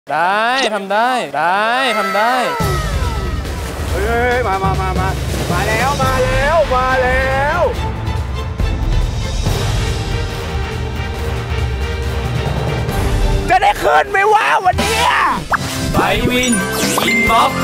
ได้ทำได้ทำได้เฮ้ยมาแล้วจะได้ขึ้นไหมวะวันนี้ไปวินอินบ็อก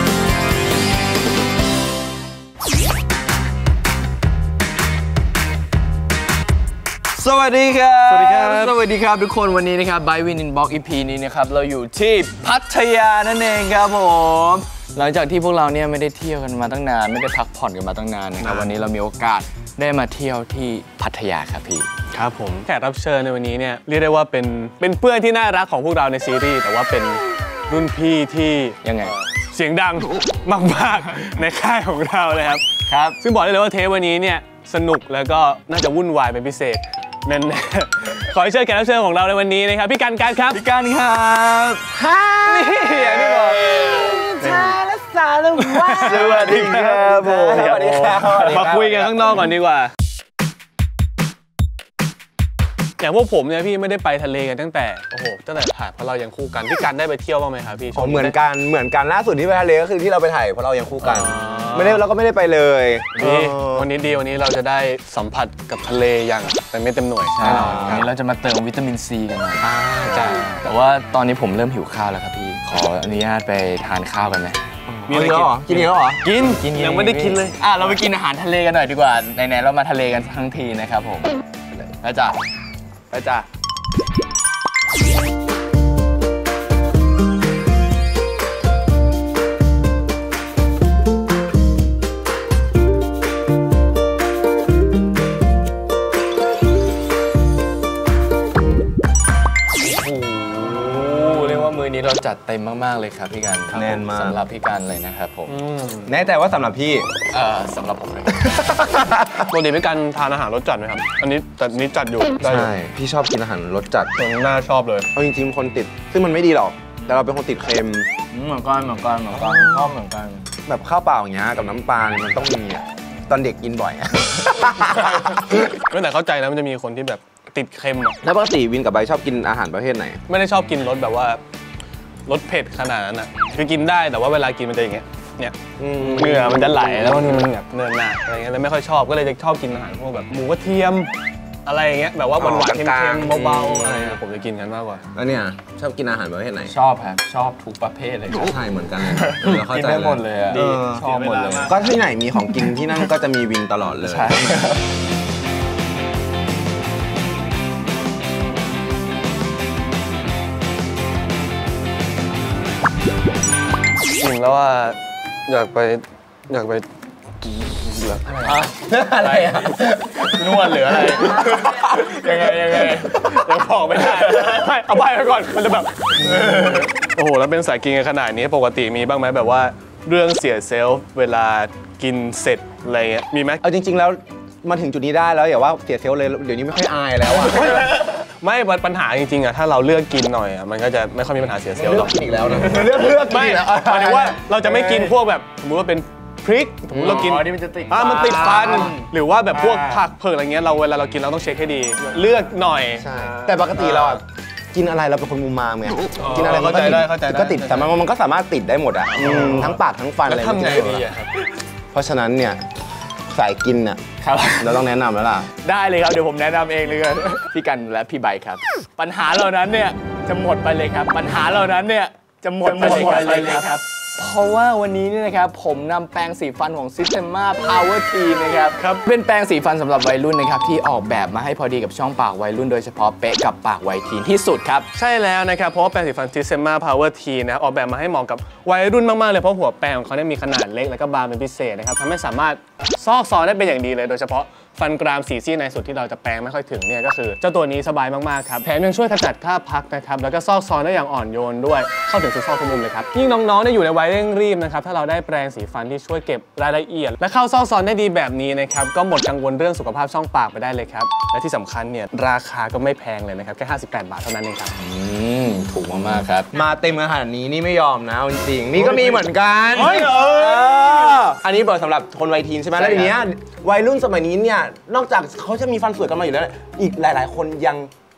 สวัสดีครับทุกคนวันนี้นะครับไบวินอินบ็อกซ์ EP นี้นะครับเราอยู่ที่พัทยานั่นเองครับผมหลังจากที่พวกเราเนี่ยไม่ได้เที่ยวกันมาตั้งนานไม่ได้พักผ่อนกันมาตั้งนานนะครับวันนี้เรามีโอกาสได้มาเที่ยวที่พัทยาครับพี่ครับผมแขกรับเชิญในวันนี้เนี่ยเรียกได้ว่าเป็นเพื่อนที่น่ารักของพวกเราในซีรีส์แต่ว่าเป็นรุ่นพี่ที่ยังไงเสียงดังมากๆในค่ายของเราเลยครับซึ่งบอกได้เลยว่าเทปวันนี้เนี่ยสนุกแล้วก็น่าจะวุ่นวายเป็นพิเศษแน่ๆขอเชิญแขกรับเชิญของเราในวันนี้นะครับพี่กันครับพี่กันครับนี่อย่างที่บอกชาและสาลว่าสวัสดีครับผมสวัสดีครับมาคุยกันข้างนอกก่อนดีกว่าอย่างพวกผมเนี่ยพี่ไม่ได้ไปทะเลกันตั้งแต่ถ่ายเพราะเรายังคู่กันพี่กันได้ไปเที่ยวบ้างไหมครับพี่เหมือนกันล่าสุดที่ไปทะเลก็คือที่เราไปถ่ายเพราะเรายังคู่กันเราก็ไม่ได้ไปเลยวันนี้เราจะได้สัมผัสกับทะเลอย่างไม่เต็มหน่วยแน่นอนวันนี้เราจะมาเติมวิตามินซีกันหน่อยแต่ว่าตอนนี้ผมเริ่มหิวข้าวแล้วครับพี่ขออนุญาตไปทานข้าวกันไหมมีอะไรกินกินแล้วเหรอกินยังไม่ได้กินเลยเราไปกินอาหารทะเลกันหน่อยดีกว่าไหนๆเรามาทะเลกันทั้งทีนะครับผมไปจ้ะมื้อนี้เราจัดเต็มมากๆเลยครับพี่กันแน่นมากสำหรับพี่กันเลยนะครับผมแน่ใจว่าสำหรับพี่สำหรับผมเลยปกติพี่กันทานอาหารรสจัดไหมครับอันนี้แต่นี้จัดอยู่ใช่พี่ชอบกินอาหารรสจัดน่าชอบเลยจริงๆคนติดซึ่งมันไม่ดีหรอกแต่เราเป็นคนติดเค็มเหมือนกันชอบเหมือนกันแบบข้าวเปล่าอย่างเงี้ยกับน้ำปลามันต้องมีตอนเด็กกินบ่อยแต่เข้าใจนะมันจะมีคนที่แบบติดเค็มแล้วปกติวินกับใบชอบกินอาหารประเภทไหนไม่ได้ชอบกินรสแบบว่ารสเผ็ดขนาดนั้นอ่ะคือกินได้แต่ว่าเวลากินมันจะอย่างเงี้ยเนื้อมันจะไหลแล้วบางทีมันแบบเนินหนาอะไรเงี้ยแล้วไม่ค่อยชอบก็เลยจะชอบกินอาหารพวกแบบหมูกระเทียมอะไรอย่างเงี้ยแบบว่าหวานๆเค็มๆเบาๆอะไรผมจะกินกันมากกว่าแล้วเนี่ยชอบกินอาหารประเภทไหนชอบครับชอบทุกประเภทเลยใช่เหมือนกันเลยกินได้หมดเลยชอบหมดเลยก็ที่ไหนมีของกินที่นั่นก็จะมีวินตลอดเลยจริงแล้วว่าอยากไปอะไรนวดหรืออะไรยังไงยังบอกไม่ได้เอาไปก่อนมันจะแบบโอ้โหแล้วเป็นสายกินกันขนาดนี้ปกติมีบ้างไหมแบบว่าเรื่องเสียเซลฟ์เวลากินเสร็จอะไรเงี้ยมีไหมเอาจริงๆแล้วมาถึงจุดนี้ได้แล้วอย่าว่าเสียเซลฟ์เลยเดี๋ยวนี้ไม่ค่อยอายแล้วอ่ะไม่ปัญหาจริงๆอะถ้าเราเลือกกินหน่อยอะมันก็จะไม่ค่อยมีปัญหาเสียเซลล์หรอกอีกแล้วนะเลือกไม่หมายถึงว่าเราจะไม่กินพวกแบบสมมติว่าเป็นพริกสมมติเรากินมันจะติดมันติดฟันหรือว่าแบบพวกผักเผือกอะไรเงี้ยเวลาเรากินเราต้องเช็คให้ดีเลือกหน่อยใช่แต่ปกติเรากินอะไรเราเป็นคนมุมมามไงกินอะไรก็ติดแต่มันก็สามารถติดได้หมดอะทั้งปากทั้งฟันอะไรทำไงดีอะครับเพราะฉะนั้นเนี่ยสายกินน่ะเราต้องแนะนำแล้วล่ะได้เลยครับเดี๋ยวผมแนะนำเองเลยพี่กันและพี่ใบครับปัญหาเหล่านั้นเนี่ยจะหมดไปเลยครับปัญหาเหล่านั้นเนี่ยจะหมดไปเลยครับเพราะว่าวันนี้เนี่ยนะครับผมนำแปรงสีฟันของ Systema Power T นะครับเป็นแปรงสีฟันสำหรับวัยรุ่นนะครับที่ออกแบบมาให้พอดีกับช่องปากวัยรุ่นโดยเฉพาะเป๊ะกับปากวัยทีนที่สุดครับใช่แล้วนะครับเพราะว่าแปรงสีฟัน Systema Power T นะครับออกแบบมาให้เหมาะกับวัยรุ่นมากๆเลยเพราะหัวแปรงของเขาเนี่ยมีขนาดเล็กและก็บางเป็นพิเศษนะครับทำให้สามารถซอกซอนได้เป็นอย่างดีเลยโดยเฉพาะฟันกราม4ซี่ในสุดที่เราจะแปรงไม่ค่อยถึงเนี่ยก็คือเจ้าตัวนี้สบายมากๆครับแถมยังช่วยขจัดคราบพักนะครับแล้วก็ซอกซอนได้อย่างอ่อนโยนด้วยเข้าถึงทุกซอกทุกมุมเลยครับยิ่งน้องๆได้อยู่ในวัยเร่งรีบนะครับถ้าเราได้แปรงสีฟันที่ช่วยเก็บรายละเอียดและเข้าซอกซอนได้ดีแบบนี้นะครับก็หมดกังวลเรื่องสุขภาพช่องปากไปได้เลยครับและที่สำคัญเนี่ยราคาก็ไม่แพงเลยนะครับแค่58 บาทเท่านั้นเองครับถูกมากๆครับมาเต็มขนาดนี้นี่ไม่ยอมนะจริงนี่ก็มีเหมือนกันอันนี้บอกสำหรับคนวัยทีนใช่ไหมแล้วทีนี้วัยรุ่นสมัยนี้เนี่ยนอกจากเขาจะมีฟันสวยกันมาอยู่แล้วอีกหลายๆคนยัง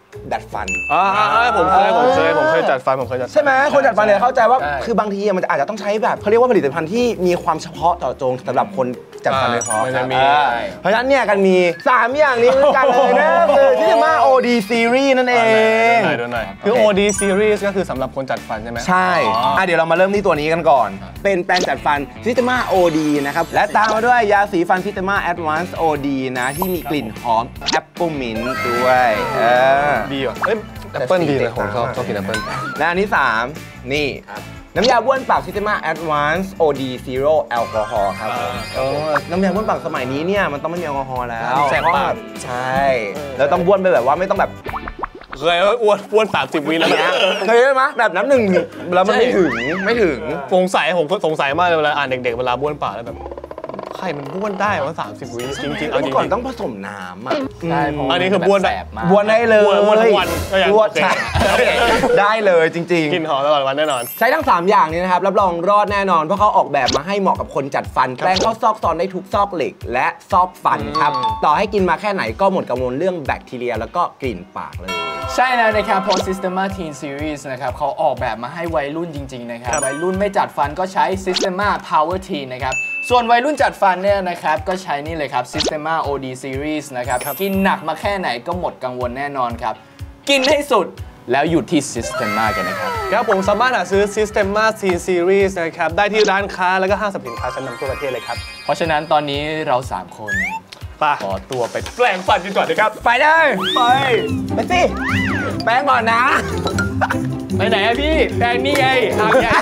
ดัดฟันผมเคยจัดฟันใช่ไหมคนจัดฟันเนี่ยเข้าใจว่าคือบางทีมันอาจจะต้องใช้แบบเขาเรียกว่าผลิตภัณฑ์ที่มีความเฉพาะเจาะจงสำหรับคนจัดฟันโดยเฉพาะเพราะฉะนั้นเนี่ยกันมี3อย่างนี้กันเลยนะคือที่จะมา OD Series นั่นเองคือ OD Series ก็คือสำหรับคนจัดฟันใช่ไหมใช่เดี๋ยวเรามาเริ่มที่ตัวนี้กันก่อนเป็นแปรงจัดฟัน Systema OD นะครับและตามมาด้วยยาสีฟัน Systema Advanced OD นะที่มีกลิ่นหอม Apple Mint ด้วยดีว่ะแอปเปิ้ลดีเลยผมชอบกินแอปเปิ้ลและอันที่3นี่น้ำยาบ้วนปาก Systema Advanced OD Zero Alcohol ครับน้ำยาบ้วนปากสมัยนี้เนี่ยมันต้องไม่มีแอลกอฮอล์แล้วแสบปากใช่แล้วต้องบ้วนไปแบบว่าไม่ต้องแบบเคยอ้วน30 วิแล้วนะเคยไหมแบบน้ำหนึ่งแล้วมันไม่ถึงผมสงสัยมากเลยเวลาอ่านเด็กๆเวลาบ้วนปากแล้วแบบใครมันบ้วนได้ว่า30 วิจริงๆเอาจริงก่อนต้องผสมน้ำอ่ะใช่อันนี้คือบ้วนแบบบ้วนได้เลยบ้วนทั้งวันบ้วนได้เลยจริงๆกินหอมตลอดวันแน่นอนใช้ทั้ง3อย่างนี้นะครับรับรองรอดแน่นอนเพราะเขาออกแบบมาให้เหมาะกับคนจัดฟันแปรงเข้าซอกซอนได้ทุกซอกเหล็กและซอกฟันครับต่อให้กินมาแค่ไหนก็หมดกังวลเรื่องแบคทีเรียแล้วก็กลิ่นปากเลยใช่แล้วนะครับเพราะ Systema Teen Series นะครับเขาออกแบบมาให้วัยรุ่นจริงๆนะครับวัยรุ่นไม่จัดฟันก็ใช้ Systema Power Teen นะครับส่วนวัยรุ่นจัดฟันเนี่ยนะครับก็ใช้นี่เลยครับ Systema OD Series นะครับกินหนักมาแค่ไหนก็หมดกังวลแน่นอนครับกินให้สุดแล้วหยุดที่ Systema กันนะครับครับผมสามารถหาซื้อ Systema Teen Series นะครับได้ที่ร้านค้าแล้วก็ห้างสรรพสินค้าชั้นนำทั่วประเทศเลยครับเพราะฉะนั้นตอนนี้เรา3คนขอตัวไปแปรงฟันกันก่อนนะครับไปเลยไปสิแปรงก่อนนะไปไหนอะพี่แปรงนี่ไงทางใหญ่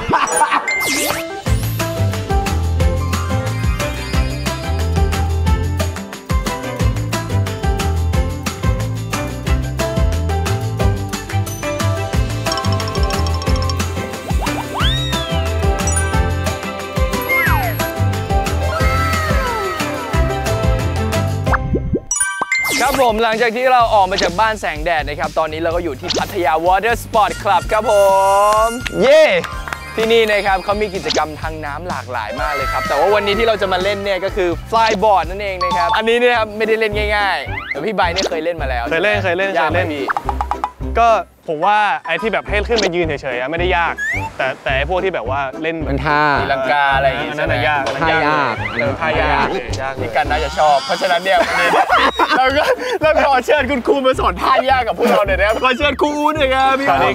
ครับผมหลังจากที่เราออกมาจากบ้านแสงแดดนะครับตอนนี้เราก็อยู่ที่พัทยา Water Sport Club ครับผมเย้ที่นี่นะครับเขามีกิจกรรมทางน้ำหลากหลายมากเลยครับแต่ว่าวันนี้ที่เราจะมาเล่นเนี่ยก็คือ Flyboard นั่นเองนะครับอันนี้เนี่ยครับไม่ได้เล่นง่ายๆแต่พี่ใบเนี่ยเคยเล่นมาแล้วเคยเล่นก็ผมว่าไอ้ที่แบบให้ขึ้นไปยืนเฉยๆไม่ได้ยากแต่ไอ้พวกที่แบบว่าเล่นมันท่าตีลังกาอะไรอย่างงี้นั่นน่ะยากท่ายากนี่กันน่าจะชอบเพราะฉะนั้นเนี่ยเราขอเชิญคุณครูมาสอนท่ายากกับพวกเราหน่อยนะครับขอเชิญครูอู๋หน่อยครับสวัสดี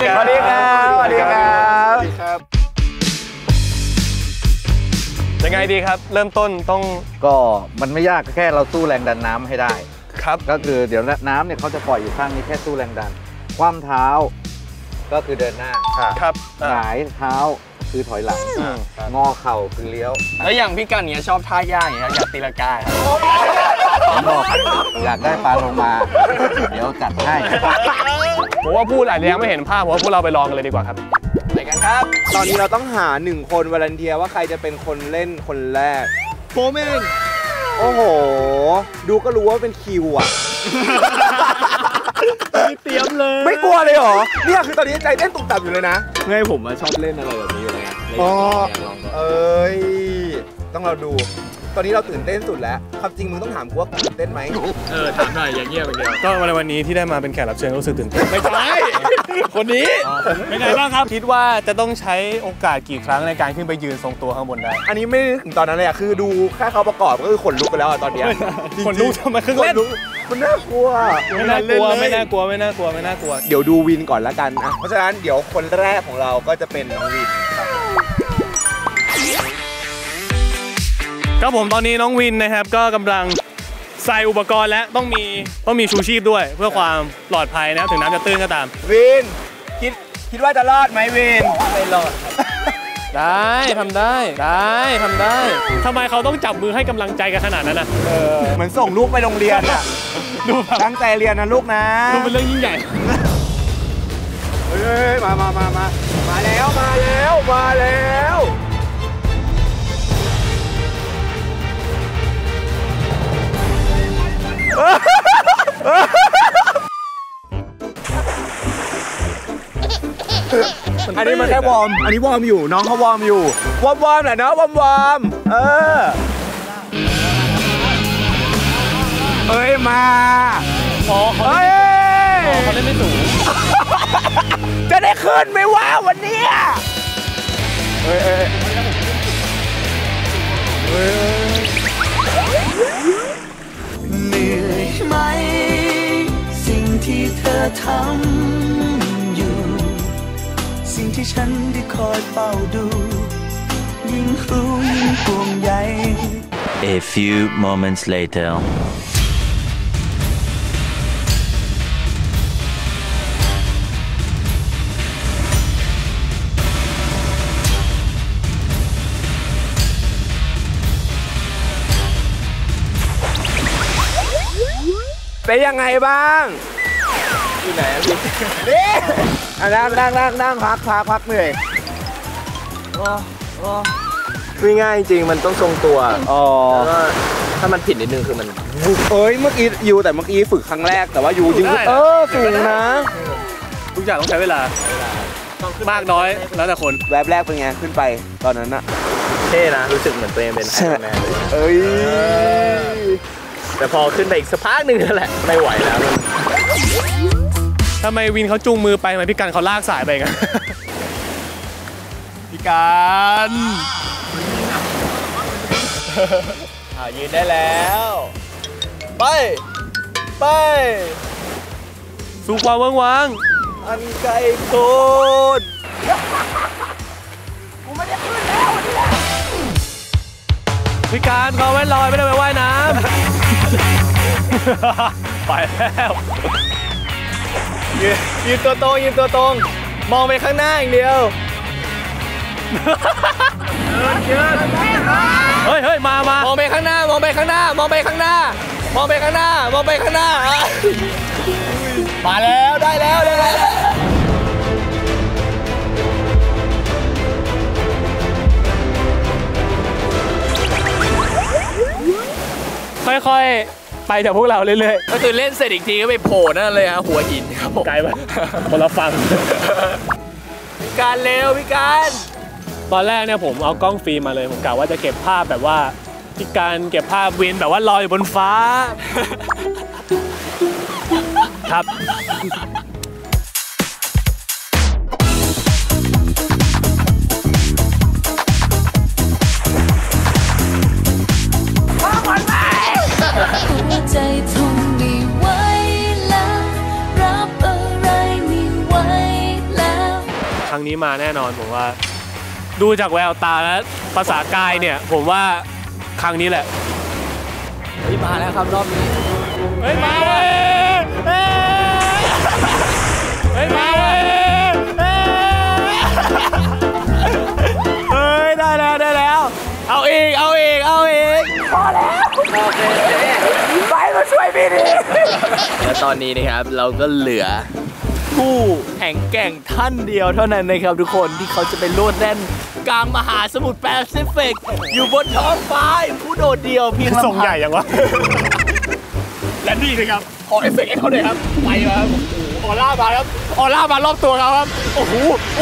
ครับยังไงดีครับเริ่มต้นต้องก็มันไม่ยากแค่เราสู้แรงดันน้ำให้ได้ครับก็คือเดี๋ยวน้ำเนี่ยเขาจะปล่อยอยู่ข้างนี้แค่สู้แรงดันคว่ำเท้าก็คือเดินหน้าครับหงายเท้าคือถอยหลังงอเข่าคือเลี้ยวแล้วอย่างพี่กันเนี่ยชอบท่ายากอย่างเงี้ยอยากตีลังกาบอกอยากได้ปลาโลมาเดี๋ยวจัดให้ผมว่าพูดหลายเรื่องไม่เห็นภาพผมว่าพวกเราไปลองกันเลยดีกว่าครับไปกันครับตอนนี้เราต้องหา1คนวอลันเทียว่าใครจะเป็นคนเล่นคนแรกโฟมเองโอ้โหดูก็รู้ว่าเป็นคิวอ่ะไม่เตรียมเลยไม่กลัวเลยเหรอเนี่ยคือตอนนี้ใจเต้นตุ่มต่ำอยู่เลยนะไงผมชอบเล่นอะไรแบบนี้อยู่เลยอ๋อต้องเราดูตอนนี้เราตื่นเต้นสุดแล้วความจริงมึงต้องถามกูว่าตื่นเต้นไหมถามหน่อยอย่างเงี้ยไปเดียวก็วันนี้ที่ได้มาเป็นแขกรับเชิญรู้สึกตื่นเต้นไม่ใช่คนนี้เป็นไงบ้างครับคิดว่าจะต้องใช้โอกาสกี่ครั้งในการขึ้นไปยืนทรงตัวข้างบนได้อันนี้ไม่ถึงตอนนั้นเลยอะคือดูแค่เขาประกอบก็คือขนลุกไปแล้วอะตอนนี้ขนลุกทำไมเครื่องเล่นมันน่ากลัวไม่น่ากลัวเดี๋ยวดูวินก่อนละกันนะเพราะฉะนั้นเดี๋ยวคนแรกของเราก็จะเป็นน้องวินครับผมตอนนี้น้องวินนะครับก็กำลังใส่อุปกรณ์และต้องมีชูชีพด้วยเพื่อความปลอดภัยนะถึงน้ำจะตื้นก็ตามวินคิดว่าจะรอดไหมวินไม่รอดได้ทำได้ทำไมเขาต้องจับมือให้กำลังใจกันขนาดนั้นนะเหมือนส่งลูกไปโรงเรียนอะดูตั้งใจเรียนนะลูกนะดูเป็นเรื่องยิ่งใหญ่เฮ้ยมาแล้วอันนี้มันแค่วอร์มอันนี้วอร์มอยู่น้องเขาวอร์มอยู่วอร์มแหละเนาะวอร์มเฮ้ยมาเฮ้ยเขาเล่นไม่สูงจะได้ขึ้นไหมวะวันนี้เหนื่อยไหมสิ่งที่เธอทำอยู่สิ่งที่ฉันได้คอยเฝ้าดูยิ่งรู้ยิ่งห่วงใย A few moments later. เป็นยังไงบ้างอยู่ไหนพี่นี่นั่งพักเหนื่อยไม่ง่ายจริงมันต้องทรงตัวแล้วก็ถ้ามันผิดนิดนึงคือมันเอ้ยเมื่อกี้ฝึกครั้งแรกแต่ว่ายูยิงสูงนะทุกอย่างต้องใช้เวลา มากน้อยแล้วแต่คนแวบแรกเป็นไงขึ้นไปตอนนั้นอะเท่นะรู้สึกเหมือนตัวเองเป็นไอรอนแมนเลยเอ้ยแต่พอขึ้นไปอีกสักพักหนึ่งนั่นแหละไม่ไหวแล้วทำไมวินเขาจูงมือไปทำไมพี่กันเขาลากสายไปกันพี่กันยืนได้แล้วไปสู่ความว่างอันไกลโคตรกูไม่ได้ขึ้นแล้วพี่การเขาไว้ลอยไม่ได้ไปว่ายน้ำไปแล้วยืนตัวตรงมองไปข้างหน้าอย่างเดียวเฮ้ยมามองไปข้างหน้ามองไปข้างหน้ามาแล้วได้แล้วค่อยๆไปจากพวกเราเรื่อยๆก็คือเล่นเสร็จอีกทีก็ไปโผล่นั่นเลยฮะหัวหินครับไกลไปคนละฝั่งพี่การเร็วพี่การตอนแรกเนี่ยผมเอากล้องฟิล์มมาเลยผมกะว่าจะเก็บภาพแบบว่าพี่การเก็บภาพวินแบบว่าลอยอยู่บนฟ้าครับหัวใจทนไม่ไหวแล้วรับอะไรไม่ไหวแล้วครั้งนี้มาแน่นอนผมว่าดูจากแววตาและภาษากายเนี่ยผมว่าครั้งนี้แหละมาแล้วครับรอบนี้มาได้แล้วเอาอีกพอแล้วโอเคไปมาช่วยพี่ดิและตอนนี้นะครับเราก็เหลือผู้แข่งแกร่งท่านเดียวเท่านั้นนะครับทุกคนที่เขาจะไปโลดแล่นกลางมหาสมุทรแปซิฟิกอยู่บนท้องฟ้าผู้โดดเดี่ยวเพียงลำพังส่งใหญ่ยังวะและนี่นะครับขอเอฟเฟกต์ให้เขาหน่อยครับไปครับออร่ามารอบตัวเขาครับโอ้โห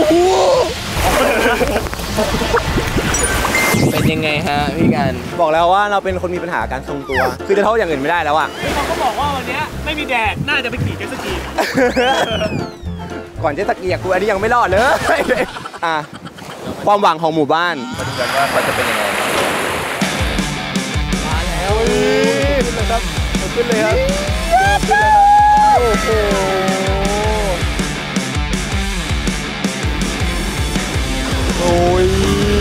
เป็นยังไงฮะพี่กันบอกแล้วว่าเราเป็นคนมีปัญหาการทรงตัวคือจะโทษอย่างอื่นไม่ได้แล้วอ่ะเขาก็บอกว่าวันนี้ไม่มีแดดน่าจะไปขี่เจ็ตสกีก่อนเจ็ตสกีกูอันนี้ยังไม่รอดเลยความหวังของหมู่บ้านมาดูกันว่าเขาจะเป็นยังไงมาแล้วขึ้นเลยครับโอ้โหโอ้ย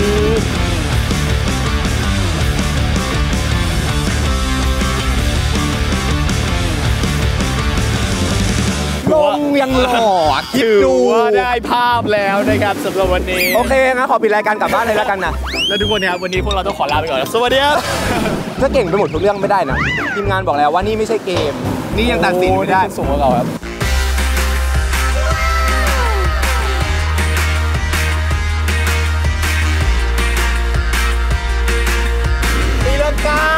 ลงยังหล่อคิดดูว่าได้ภาพแล้วนะครับสำหรับวันนี้โอเคงั้นขอปิดรายการกลับบ้านเลยแล้วกันนะแล้วทุกคนนะครับวันนี้พวกเราต้องขอลาไปก่อนสวัสดีครับถ้าเก่งไปหมดทุกเรื่องไม่ได้นะทีมงานบอกแล้วว่านี่ไม่ใช่เกมนี่ยังตัดสินไม่ได้สูงกว่าเราครับตีลังกา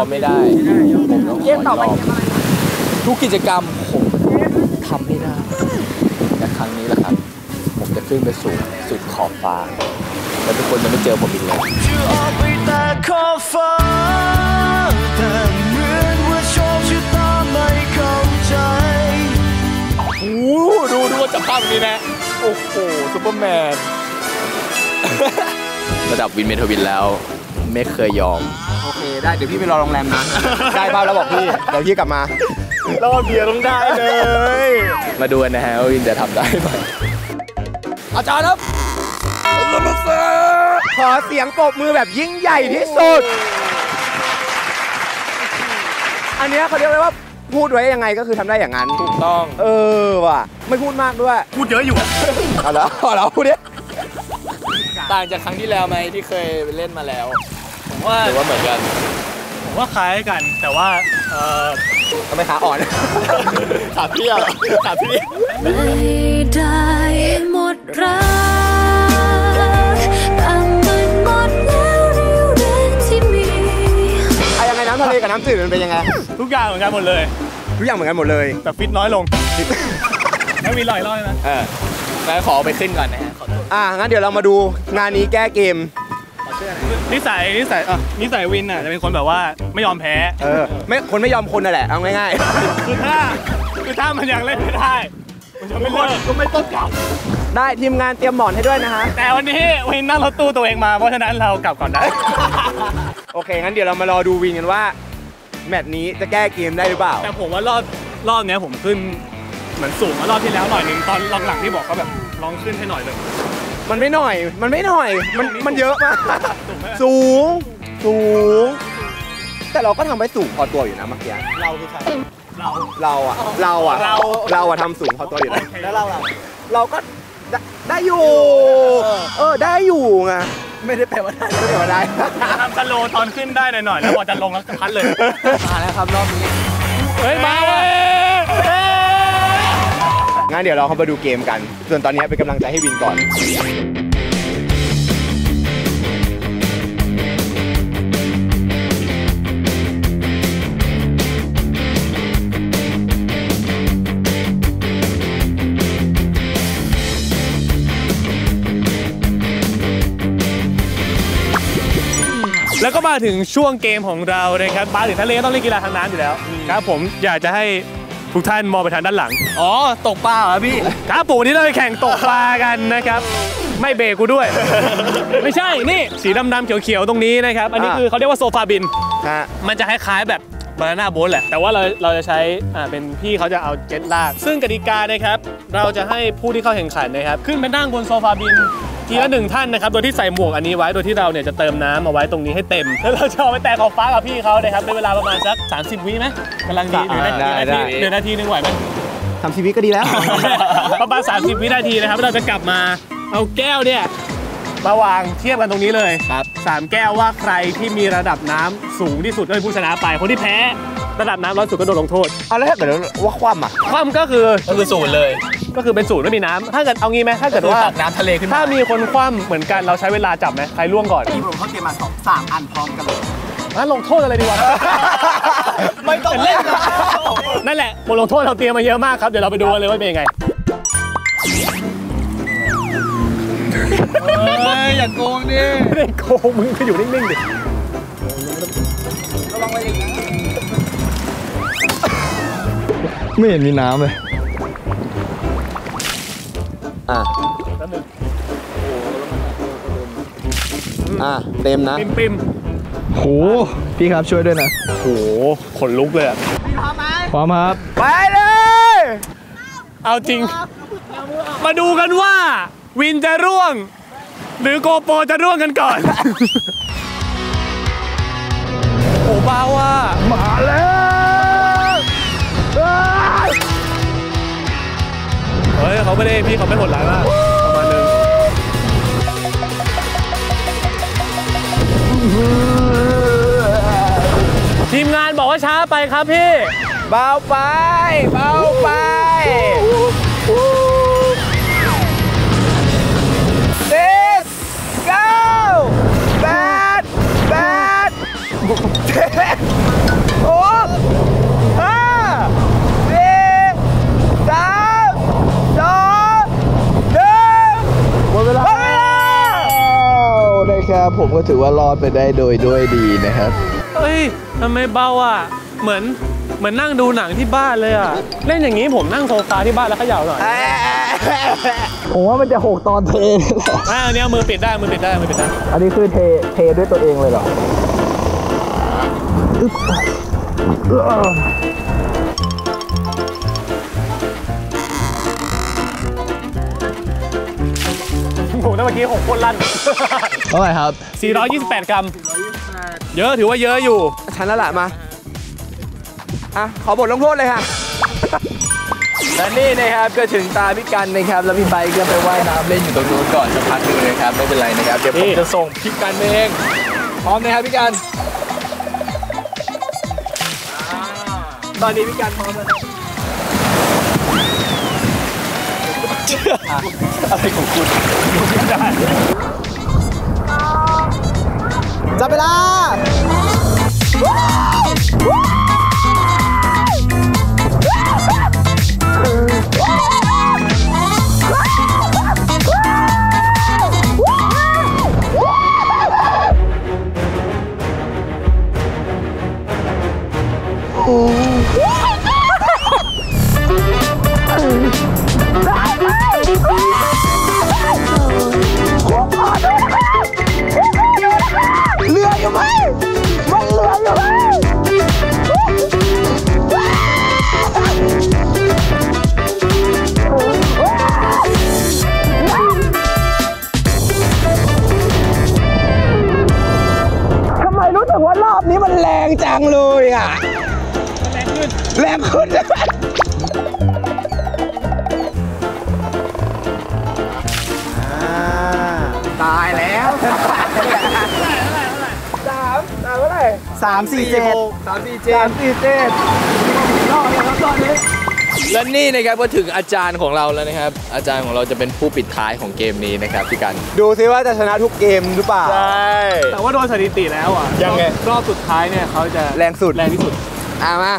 อมไม่ได้ผมต้องขอยอมทุกกิจกรรมผมทำไม่ได้แต่ครั้งนี้แหละครับผมจะขึ้นไปสู่สุดขอบฟ้าแล้วทุกคนจะไม่เจอผมอีกเลยจะออกไปแต่ขอบฟ้าแต่เหมือนว่าโชคชะตาไม่เข้าใจดูว่าจะภาพนี้นะโอ้โหซุปเปอร์แมน ระดับวินเมทวินแล้วไม่เคยยอมโอเคได้เดี๋ยวพี่ไปรอโรงแรมนะ ได้บ้างแล้วบอกพี่เดี๋ยวพี่กลับมารอบเดียวต้องได้เลย มาดูกันนะฮะว่าวินจะทำได้ไหมอาจารย์ครับขอเสียงปรบมือแบบยิ่งใหญ่ที่สุด อันเนี้ยเขาเรียกว่าพูดไว้ยังไงก็คือทำได้อย่างนั้นถูกต้องว่ะไม่พูดมากด้วยพูดเยอะอยู่เอาแล้วพูดดิต่างจากครั้งที่แล้วไหมที่เคยไปเล่นมาแล้วผมว่าหรือว่าเหมือนกันผมว่าคล้ายกัน แต่ว่าทำไมขาอ่อนขาพี่อะขาพี่ไม่ได้หมดรักแต่มันหมดแล้วเรี่ยวแรงที่มียังไงน้ำทะเลกับน้ำจืดมันเป็นยังไงทุกอย่างเหมือนกันหมดเลยทุกอย่างเหมือนกันหมดเลยแต่ฟิตน้อยลงไม่มีลอยๆนะงั้นขอไปขึ้นก่อนนะฮะขอโทษงั้นเดี๋ยวเรามาดูงานนี้แก้เกมนิสัยวินอ่ะจะเป็นคนแบบว่าไม่ยอมแพ้คนไม่ยอมคนนั่นแหละเอาง่ายคือถ้ามันยังเล่นไม่ได้มันจะไม่เลิกก็ไม่ต้องกลับๆ ได้ทีมงานเตรียมหมอนให้ด้วยนะฮะแต่วันนี้วินนั่งรถตู้ตัวเองมาเพราะฉะนั้นเรากลับก่อนได้โอเคงั้นเดี๋ยวเรามารอดูวินกันว่าแมตช์นี้จะแก้เกมได้หรือเปล่าแต่ผมว่ารอบเนี้ยผมขึ้นเหมือนสูงกว่ารอบที่แล้วหน่อยนึงตอนหลังๆที่บอกเขาแบบลองขึ้นให้หน่อยเลยมันไม่หน่อยมันเยอะมากสูงแต่เราก็ทำไปสูงพอตัวอยู่นะเมื่อกี้เราคือใครเราอะทำสูงพอตัวอยู่นะแล้วเราก็ได้อยู่ได้อยู่ไงไม่ได้แปลว่าได้ทำสโลตอนขึ้นได้หน่อยๆแล้วพอจะลงแล้วพัดเลยมาแล้วครับรอบนี้เฮ้ยมาเลยงั้นเดี๋ยวเราเข้าไปดูเกมกันส่วนตอนนี้เป็นกำลังใจให้วินก่อนแล้วก็มาถึงช่วงเกมของเรานะครับมาถึงทะเลต้องเล่นกีฬาทางน้ำอยู่แล้วครับผมอยากจะให้ทุกท่านมองไปทางด้านหลังตกปลาเหรอพี่ครับผมวันนี้เราไปแข่งตกปลากันนะครับไม่เบรกกูด้วย ไม่ใช่นี่สีดำๆเขียวๆตรงนี้นะครับอันนี้คือเขาเรียกว่าโซฟาบินมันจะคล้ายๆแบบบานาน่าโบ๊ทแหละแต่ว่าเราจะใช้เป็นพี่เขาจะเอาเจ็ตลากซึ่งกติกานะครับเราจะให้ผู้ที่เข้าแข่งขันนะครับขึ้นไปนั่งบนโซฟาบินทีละ1ท่านนะครับโดยที่ใส่หมวกอันนี้ไว้โดยที่เราเนี่ยจะเติมน้ำมาไว้ตรงนี้ให้เต็มแล้วเราจะเอาไปแตะขอบฟ้ากับพี่เขานะครับในเวลาประมาณสัก30 วิไหมกำลังดีหรือนาทีนึงไหวไหม 30 วิก็ดีแล้วประมาณ30 วินาทีนะครับเราจะกลับมาเอาแก้วเนี่ยมาวางเทียบกันตรงนี้เลยครับ3แก้วว่าใครที่มีระดับน้ำสูงที่สุดก็เป็นผู้ชนะไปคนที่แพ้ระดับน้ำร้อนสุดก็โดนลงโทษแล้วถ้าเกิดว่าคว่ำก็คือศูนย์เลยก็คือเป็นศูนย์ไม่มีน้ำถ้าเกิดเอางี้ไหมถ้าเกิดว่าตักน้ำทะเลขึ้นมาถ้ามีคนคว่ำเหมือนกันเราใช้เวลาจับไหมใครล่วงก่อนผมเขาเตรียมมา3 อันพร้อมกันเลยงั้นลงโทษอะไรดีวะไม่ต้องเล่นนั่นแหละบทลงโทษเราเตรียมมาเยอะมากครับเดี๋ยวเราไปดูกันเลยว่าเป็นยังไงอย่าโกงดิไม่ได้โกงมึงก็อยู่นิ่งๆดิระวังไว้เองนะไม่เห็นมีน้ำเลยเต็มนะปิมโหพี่ครับช่วยด้วยนะโหขนลุกเลยอ่ะพร้อมครับไปเลยเอาจริงมาดูกันว่าวินจะร่วงหรือโกโปรจะร่วงกันก่อนโอ้บ้าว่ามาแล้วเฮ้ยเขาไม่ได้พี่เขาไม่โหดร้ายมากประมาณนึงทีมงานบอกว่าช้าไปครับพี่เบาไป10 9 8 7 6 5 4 3 2 1หมดเวลานะครับผมก็ถือว่ารอดไปได้โดยดีนะครับเฮ้ยทำไมเบาอ่ะเหมือนนั่งดูหนังที่บ้านเลยอ่ะเล่นอย่างนี้ผมนั่งโซฟาที่บ้านแล้วเขย่าหน่อยผมว่ามันจะ6ตอนเทอันนี้มือปิดได้มือปิดได้อันนี้คือเทด้วยตัวเองเลยเหรอผมตั้งเมื่อกี้6 คนลั่นเท่าไหร่ครับ 428 กรัมเยอะถือว่าเยอะอยู่ชั้นละมาขอบทลงโทษเลยค่ะและนี่นะครับก็ถึงตาพี่กันนะครับแล้วพี่ไบค์ก็ไปว่ายน้ำเล่นอยู่ตรงนู้นก่อนสักพักนึงนะครับไม่เป็นไรนะครับเดี๋ยวผมจะส่งพี่กันเองพร้อมนะครับพี่กันตอนนี้พี่กันพร้อมแล้วอะไรของคุณไม่ได้จับเวลาเรืออยู่ไหมมันเรืออยู่ไหมทำไมรู้สึกว่ารอบนี้มันแรงจังเลยอ่ะแรงขึ้นตายแล้ว3 4 7 และนี่นะครับก็ถึงอาจารย์ของเราแล้วนะครับอาจารย์ของเราจะเป็นผู้ปิดท้ายของเกมนี้นะครับพี่กันดูซิว่าจะชนะทุกเกมหรือเปล่าใช่แต่ว่าโดยสถิติแล้วอ่ะยังไงรอบสุดท้ายเนี่ยเขาจะแรงที่สุดมา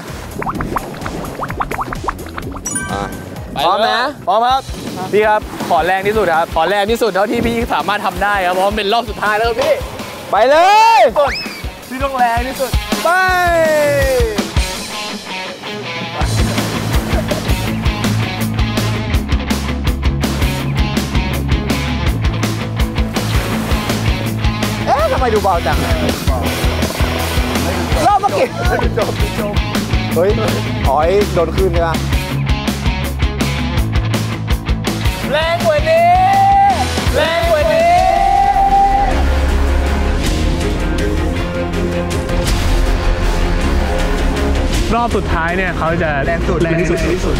พร้อมนะพร้อมครับพี่ครับขอแรงที่สุดครับขอแรงที่สุดเท่าที่พี่สามารถทำได้ครับเพราะเป็นรอบสุดท้ายแล้วพี่ไปเลยพี่ต้องแรงที่สุดไปทำไมดูเบาจังรอบเมื่อกี้จบเฮ้ยถอยโดนขึ้นเลยแรงกว่านี้แรงกว่านี้รอบสุดท้ายเนี่ยเขาจะแรงที่สุด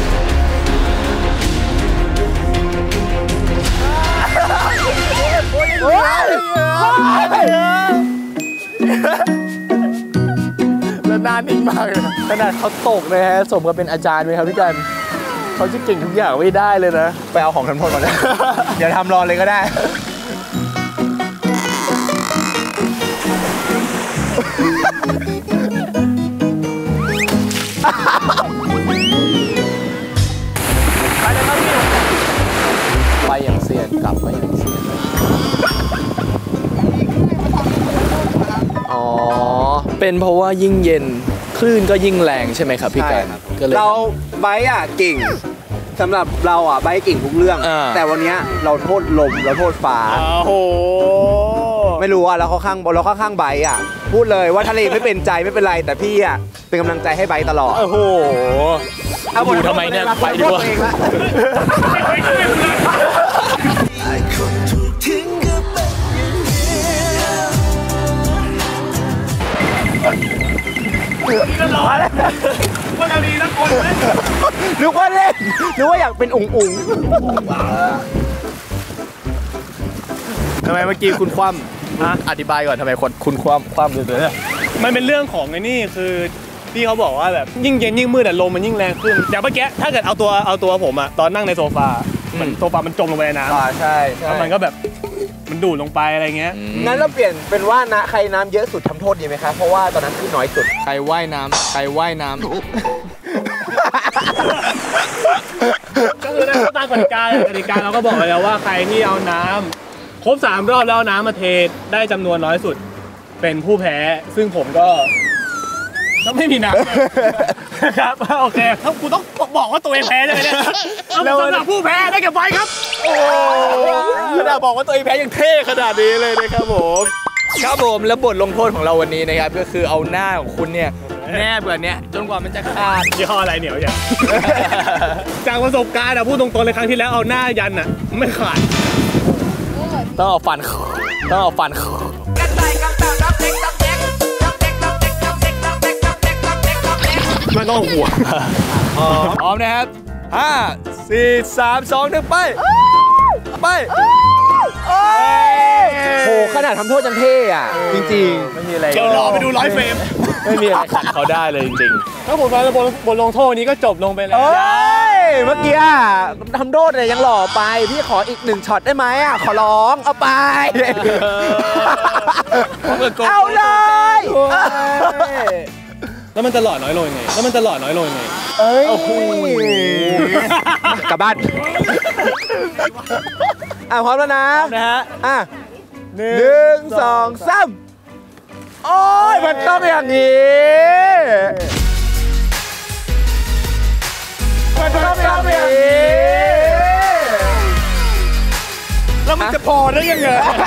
แล้วหน้านิ่งมากเลยขนาดเขาตกเลยฮะสมกับเป็นอาจารย์ไหมครับพี่กันเขาจะเก่งทุกอย่างไม่ได้เลยนะไปเอาของทำโทษมาเลยเดี๋ยวทำรอเลยก็ได้ไปอย่างเซียนกลับไปอย่างเซียนอ๋อเป็นเพราะว่ายิ่งเย็นคลื่นก็ยิ่งแรงใช่ไหมครับพี่กันเราไบค์เก่งสำหรับเราไบค์เก่งทุกเรื่องแต่วันนี้เราโทษลมเราโทษฟ้าโอ้โหไม่รู้เราเข้าข้างไบค์พูดเลยว่าทะเลไม่เป็นใจไม่เป็นไรแต่พี่เป็นกำลังใจให้ไบค์ตลอดโอ้โหอยู่ทำไมเนี่ยไปดีกว่าว่าจะดีนะคนนึกว่าเล่นนึกว่าอยากเป็นอุ๋งทำไมเมื่อกี้คุณคว่ำอธิบายก่อนทำไมคุณคว่ำเลยมันเป็นเรื่องของไอ้นี่คือพี่เขาบอกว่าแบบยิ่งเย็นยิ่งมืดลมมันยิ่งแรงขึ้นอย่างเมื่อกี้ถ้าเกิดเอาตัวผมตอนนั่งในโซฟามันโซฟามันจมลงไปในน้ำใช่แล้วมันก็แบบมันดูดลงไปอะไรเงี้ยงั้นเราเปลี่ยนเป็นว่านะใครน้ำเยอะสุดทำโทษดีไหมคะเพราะว่าตอนนั้นคือน้อยสุดใครว่ายน้ำใครว่ายน้ำก็คือในตามกติกาเราก็บอกไปแล้วว่าใครที่เอาน้ำครบ3 รอบแล้วเอาน้ำมาเทได้จำนวนน้อยสุดเป็นผู้แพ้ซึ่งผมก็ไม่มีน้ำนะครับโอเคถ้ากูต้องบอกว่าตัวเองแพ้ใช่ไหมเนี่ยแล้วสำหรับผู้แพ้ได้แก่ไบครับขนาดบอกว่าตัวเองแพ้ยังเท่ขนาดนี้เลยนะครับผมครับผมแล้วบทลงโทษของเราวันนี้นะครับก็คือเอาหน้าของคุณเนี่ยแนบแบบเนี้ยจนกว่ามันจะขาดยี่ห้ออะไรเหนียวอย่าง จากประสบการณ์พูดตรงๆเลยครั้งที่แล้วเอาหน้ายันไม่ขาดต้องเอาฟันมันต้องหัวพร้อมนะครับ5 4 3 2 1ไปโหขนาดทำโทษยังเท่อะจริงไม่มีอะไรเดี๋ยวรอไปดู100 เฟรมไม่มีอะไรขัดเขาได้เลยจริงถ้าผมฟังบทลงโทษนี้ก็จบลงไปแล้วเมื่อกี้ทำโทษเนี่ยยังหล่อไปพี่ขออีก1ช็อตได้ไหมอ่ะขอร้องเอาไปเอาเลยแล้วมันจะหล่อน้อยลงยังไงเอ้ยกลับบ้านพร้อมแล้วนะฮะ 1 2 3โอ้ยมันต้องอย่างนี้แล้วมันจะพอได้ยังไง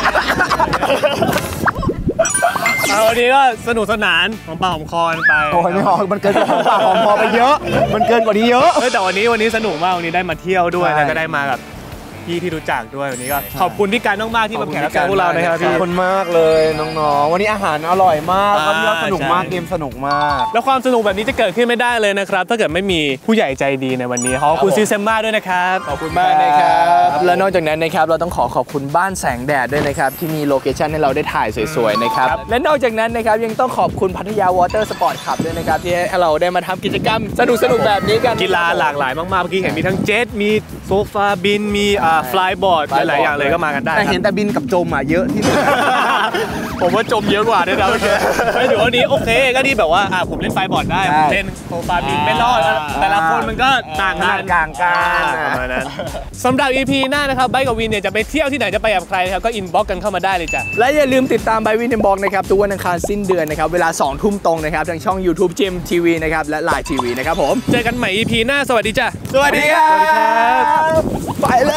วันนี้ก็สนุกสนานของปากของคอไปโอ้ยไม่พอมันเกินกว่าของปากของคอไปเยอะมันเกินกว่านี้เยอะแต่วันนี้สนุกมากวันนี้ได้มาเที่ยวด้วยแล้วก็ได้มากับพี่ที่รู้จักด้วยวันนี้ก็ขอบคุณพี่การมากๆที่มาแข่งกับพวกเรานะครับพี่ขอบคุณมากเลยน้องๆวันนี้อาหารอร่อยมากแล้วก็สนุกมากเกมสนุกมากแล้วความสนุกแบบนี้จะเกิดขึ้นไม่ได้เลยนะครับถ้าเกิดไม่มีผู้ใหญ่ใจดีในวันนี้ขอบคุณซีเซมมาด้วยนะครับขอบคุณมากนะครับและนอกจากนั้นนะครับเราต้องขอบคุณบ้านแสงแดดด้วยนะครับที่มีโลเคชั่นให้เราได้ถ่ายสวยๆนะครับและนอกจากนั้นนะครับยังต้องขอบคุณพัทยาวอเตอร์สปอร์ตคลับด้วยนะครับที่ให้เราได้มาทำกิจกรรมสนุกแบบนี้กันกีฬาหลากหลายมากๆเมื่อกี้เห็นมีทั้งเจ็ตมีโซฟาบินมีฟลายบอร์ดหลายอย่างเลยก็มากันได้แต่เห็นแต่บินกับจมเยอะที่สุดผมว่าจมเยอะกว่าด้วยนะเมื่อกี้ไม่ถือว่านี้โอเคก็ดีแบบว่าผมเล่นไฟบอร์ดได้ผมเล่นโซฟาบินไม่รอดแต่ละคนมันก็ต่างกันประมาณนั้นสำหรับ EP หน้านะครับไบค์กับวินเนี่ยจะไปเที่ยวที่ไหนจะไปกับใครนะครับก็อินบ็อกกันเข้ามาได้เลยจ้ะและอย่าลืมติดตามไบค์วินอินบ็อกนะครับทุกวันอังคารสิ้นเดือนนะครับเวลา 20:00 นตรงนะครับทางช่อง YouTube GEM TV นะครับและ Line TV นะครับผมเจอกันใหม่ EP หน้าสวัสดีจ้ะสวัสดีครับไปแล้ว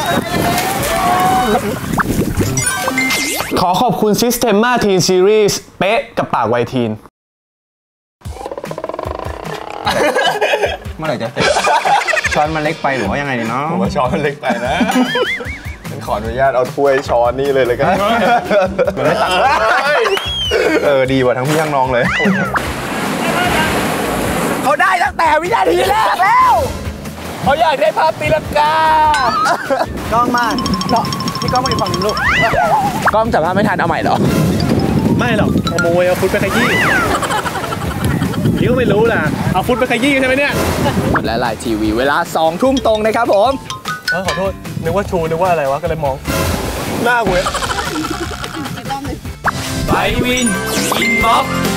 ขอขอบคุณ Systema Teen Series เป๊ะกับปากไวทีนเมื่อไหร่จะเสร็จช้อนมันเล็กไปหรือว่ายังไงเนาะผมว่าช้อนมันเล็กไปนะฉันขออนุญาตเอาถ้วยช้อนนี่เลยกันมันไม่ตักดีกว่าทั้งพี่ทั้งน้องเลยเขาได้ตั้งแต่วินาทีแรกแล้วเขาอยากได้ภาพตีลังกากล้องมาพี่ก้องมาอีกฝั่งนึงลูกกล้องจับภาพไม่ทันเอาใหม่เหรอไม่หรอกขโมยเอาฟุตไปขยี้นี่ก็ไม่รู้ล่ะเอาฟุตไปขยี้ใช่ไหมเนี่ยและไลน์ทีวีเวลา 20:00 นตรงนะครับผมขอโทษนึกว่าชูนึกว่าอะไรวะก็เลยมองหน้าเว้ยไบค์วินอินบ็อกซ์